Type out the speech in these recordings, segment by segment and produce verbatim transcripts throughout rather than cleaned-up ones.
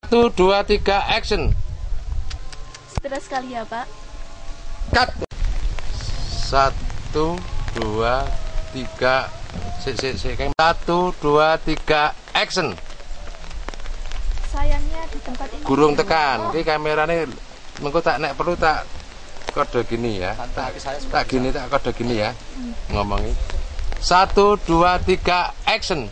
Satu, dua, tiga, action. Stres sekali ya, Pak. Cut. Satu, dua, tiga. Si, si, si. Satu, dua, tiga, action. Sayangnya di tempat ini Gurung tekan. Ini kameranya mengko tak nek perlu tak kode gini ya. Tak, tak gini tak kode gini ya. Ngomongin. Satu, dua, tiga, action.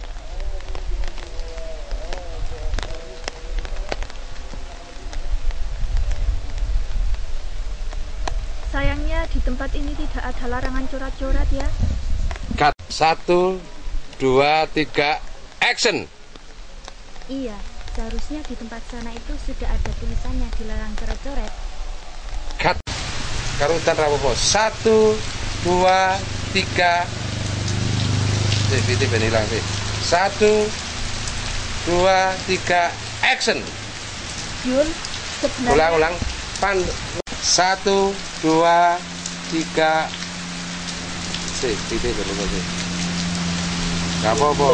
Sayangnya di tempat ini tidak ada larangan coret-coret ya. Cut. Satu, dua, tiga, action. Iya, seharusnya di tempat sana itu sudah ada tulisannya dilarang coret-coret. Cut. Karutan rapopo. Satu, dua, tiga. Eh, titik ben hilang sih. Satu, dua, tiga, action. Yul, sebenarnya Ulang-ulang. Pan. Satu, dua, tiga. Sih, titik ben hilang sih. Gak apa-apa.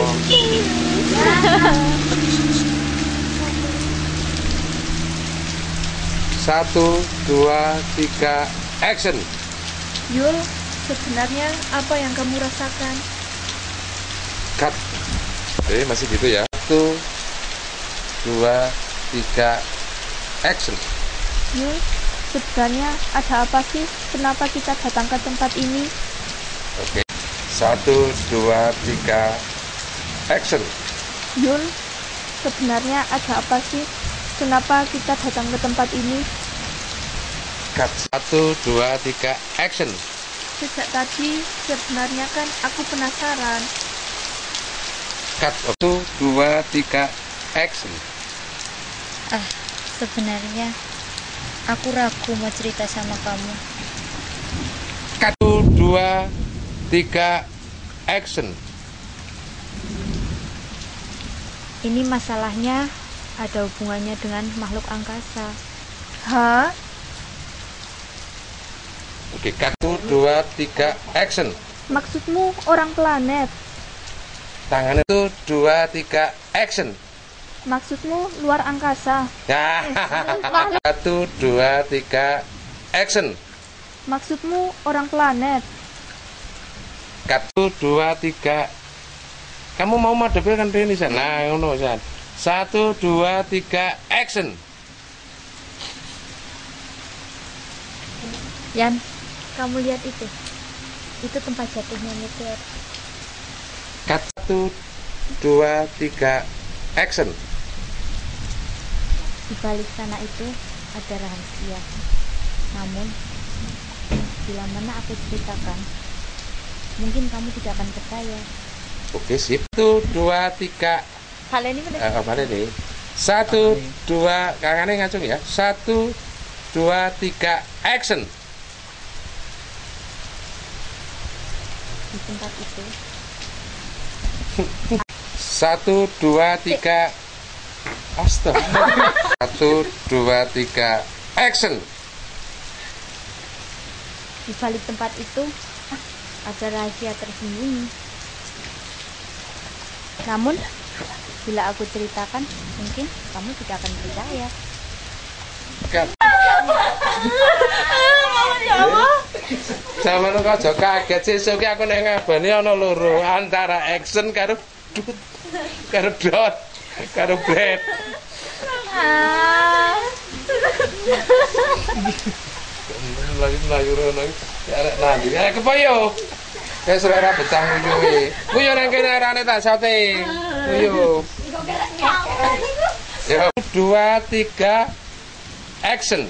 Satu, dua, tiga, action. Yul, sebenarnya apa yang kamu rasakan? Cut. Oke, masih gitu ya. Satu, dua, tiga, action. Yul, sebenarnya ada apa sih? Kenapa kita datang ke tempat ini? Oke. Satu, dua, tiga, action. Yul, sebenarnya ada apa sih? Kenapa kita datang ke tempat ini? Cut. Satu, dua, tiga, action. Sejak tadi, sebenarnya kan aku penasaran. Cut. Satu, dua, tiga, action. Ah, sebenarnya aku ragu mau cerita sama kamu. Satu, dua, tiga, action. Ini masalahnya ada hubungannya dengan makhluk angkasa. Hah? Oke, satu, dua, tiga, action. Maksudmu orang planet? Tangan itu dua, tiga, action. Maksudmu luar angkasa? Ya. Satu, dua, tiga, action. Maksudmu orang planet? Satu, dua, tiga. Kamu mau madepil kan ini San? Nah, ngono San. Satu, dua, tiga, action. Yan, kamu lihat itu. Itu tempat jatuhnya meteor. Satu, dua, tiga, action. Di balik sana itu ada rahasia. Namun, bila mana aku ceritakan, mungkin kamu tidak akan percaya. Oke, sip. Satu, dua, tiga. Kalian ini benar. Eh, apa nih? Satu, dua, kangannya ngacung ya. Satu, dua, tiga, action. Di tempat itu Satu, dua, tiga. Astaga. Satu, dua, tiga, action. di balik tempat itu ada rahasia tersembunyi. Namun, bila aku ceritakan, mungkin kamu tidak akan percaya. Cut. Sama lu aja kaget sesuk ki aku nek ngabani ana loro antara action karo dut karo dot karo blade. Lagi mlayu rono iki arek nandi. Arek kepoyo. Wis ora betah nguyuhe. Nguyu nang kene arane tak sate. Nguyu. Ya, dua, tiga, action.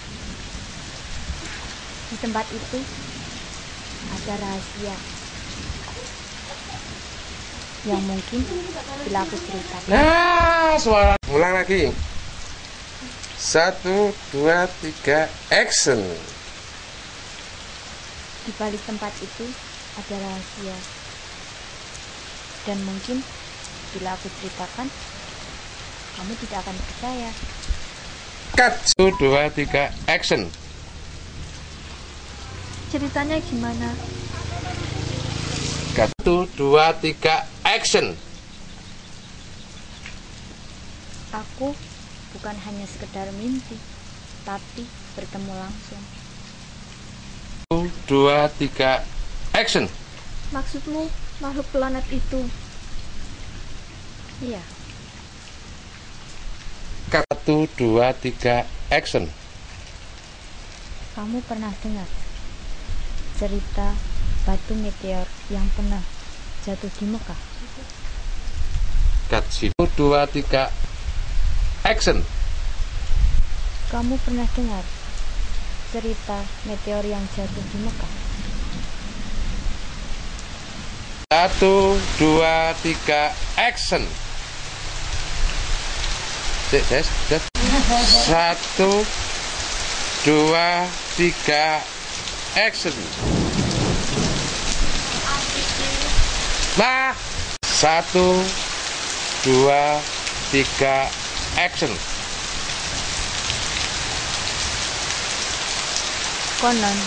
Di tempat itu ada rahasia yang mungkin bila aku ceritakan, Nah, suara. Ulang lagi. Satu, dua, tiga, action. di balik tempat itu ada rahasia dan mungkin bila aku ceritakan, kamu tidak akan percaya. Cut. Satu, dua, tiga, action. Ceritanya gimana? Satu, dua, tiga, action. Aku bukan hanya sekedar mimpi, tapi bertemu langsung. Satu, dua, tiga, action. Maksudmu makhluk planet itu? Iya, Satu, dua, tiga, action. kamu pernah dengar cerita batu meteor yang pernah jatuh di Mekah? Cut. Satu, dua, tiga, action. Kamu pernah dengar cerita meteor yang jatuh di Mekah? Satu, dua, tiga, action. Cek, Des, Des. Satu, dua, tiga, action. Nah, satu, dua, tiga, action. Konon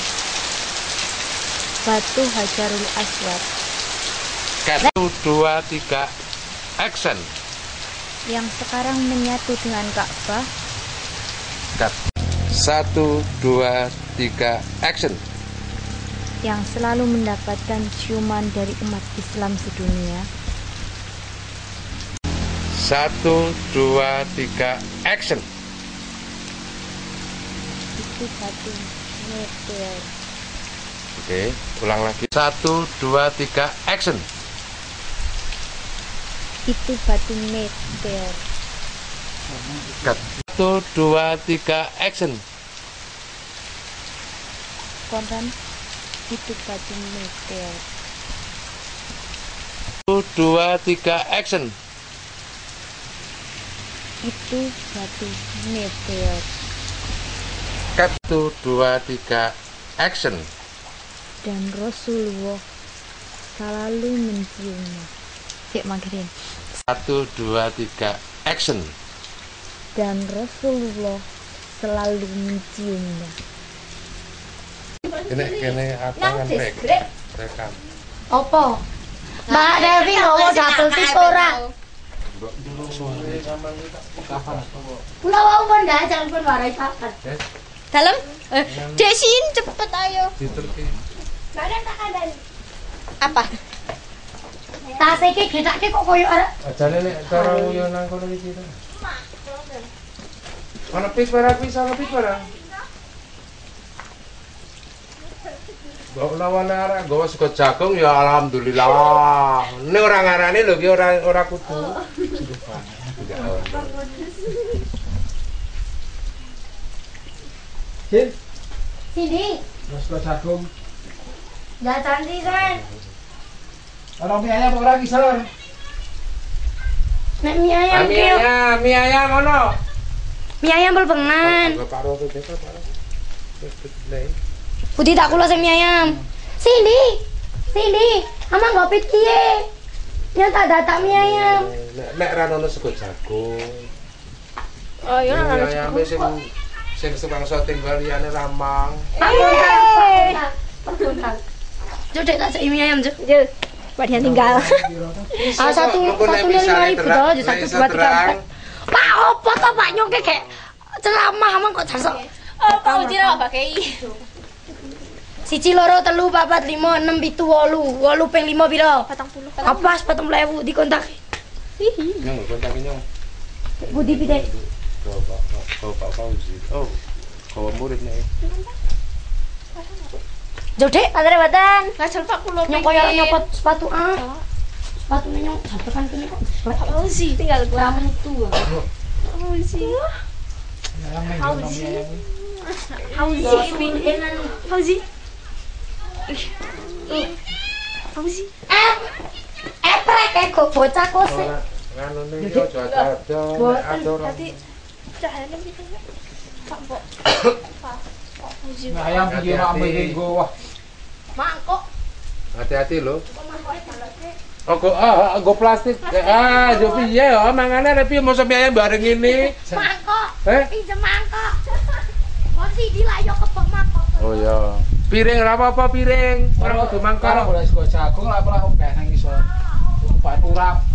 batu Hajarul Aswad Satu, dua, tiga, action. yang sekarang menyatu dengan Ka'bah Cut. Satu, dua, tiga, action. yang selalu mendapatkan ciuman dari umat Islam sedunia. Satu, dua, tiga, action. Itu batu meteor. Oke, ulang lagi. Satu, dua, tiga, action. Itu batu meteor. Cut. Satu, dua, tiga, action. Konon itu batu meteor. Satu, dua, tiga, action. Itu batu meteor. Satu, dua, tiga, action. Dan Rasulullah selalu menciumnya. Cek mangkirin. Satu, dua, tiga, action. Dan Rasulullah selalu menciumnya. Ini kene apa kan rek? Rekam. Apa? Mbak Devi ngomong dapel tis ora. Kula wau pun ndak jangan pun warai papat. Dalam? Eh, Desin cepet ayo. Diterke. Mbak ada tak kandani. Apa? Tas iki getake kok koyo ora. Ajane nek cara yo nang kono iki to. Ana pis para pis ana pis para. Bawa lawan arah, gawa sego jagung ya alhamdulillah. Ini orang ngarani lho, ki ora ora kudu. Sin, Sini. mas jagung. Ya cantik kan. Orang mie ayam ora kisar. Nek mie ayam Mie ki. ayam, mie ayam ono. Mie ayam belbengan. Pak Roto desa Pak Roto. Budi tak kula sing mie ayam. Sini. Sini. Ama ngopit kiye. Nyata datak mie ayam. Nek nek ra ono sego jagung. Oh iya, Mie ayam sing sing tukang syuting liyane ramang. Jodek tak cek mie ayam, Jod. Yo, Wadian tinggal. Ah, satu satunya lima ribu doh, jadi satu dua tiga empat. Pak, opo toh Pak nyongke kayak ceramah emang kok jasok. Oh, kau tidak pakai. Siji loro telu papat lima enam pitu wolu wolu ping lima piro? Patang puluh. Apas patang puluh ewu dikontak. Nyong kontak nyong. Budi pide. Kau Pak kau Pak Fauzi. Oh, kau murid nih. Jodek ada rebatan. Ngajal Pak kulo. Nyong koyo nyopot sepatu ah. Sepatunya nyong jabekan kene kok. Oh sih, tinggal gua. Ramen itu. Oh sih. Hauzi. Hauzi ini. Hauzi. Hauzi. Eh. Eh prek kok bocah kok sih. Nganu nih yo aja aja. Tadi cahayanya gitu ya. Pak Mbok. Pak. Hauzi. Mie ayam iki mak minggu wah. Mangkok. Hati-hati lho. Oh, go, ah, go plastik. Ah, yo piye ya? Mangane arep piye mosok mie ayam bareng ini? Mangkok. Eh? Pinjem mangkok. Mosi dilayo kebok mangkok. Oh iya. Piring ora apa-apa piring. Ora kudu mangkok. Kalau boleh sego jagung lah ora oke nang iso. Umpan urap.